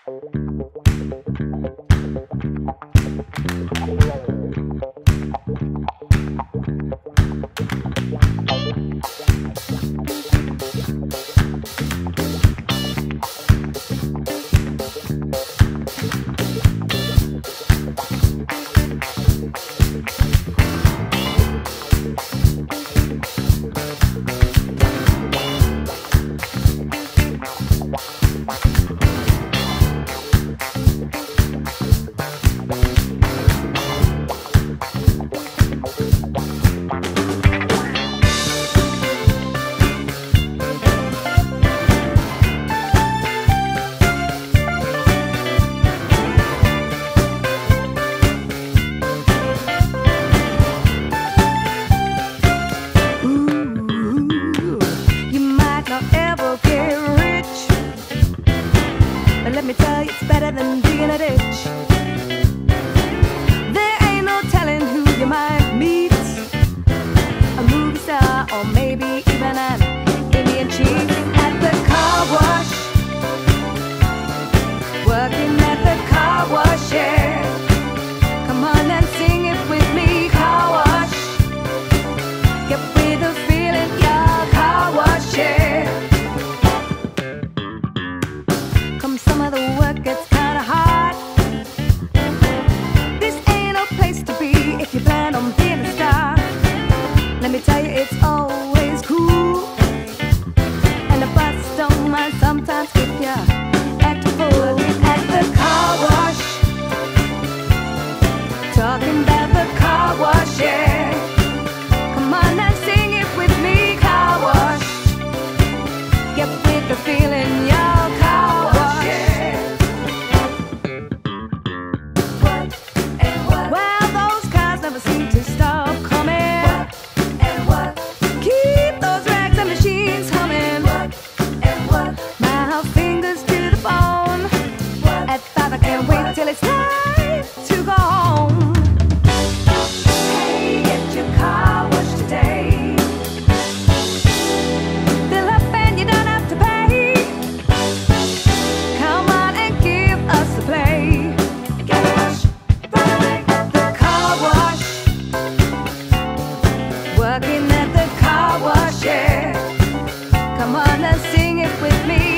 Let me tell you, it's better than digging a ditch. There ain't no telling who you might meet, a movie star or maybe even an Indian chief. At the car wash, working at the car wash, yeah. Come on and sing it with me, car wash. Get with the feeling, yeah, car wash, yeah. Some of the work gets kinda hard. This ain't no place to be if you plan on being a star. Let me tell you, it's always cool, and the bus don't mind sometimes if you act a fool. At the car wash, talking about the car wash, yeah. Come on and sing it with me, car wash. Get with the feeling, y'all, car wash. Seem to stop coming. What and what? Keep those rags and machines humming. What and what? My fingers to the bone. What? At 5 I can't wait till it's time to go home. Hey, get your car washed today. Fill up and you don't have to pay. Come on and give us a play. Get a wash, run away. The car wash, working at the car wash, yeah. Come on and sing it with me.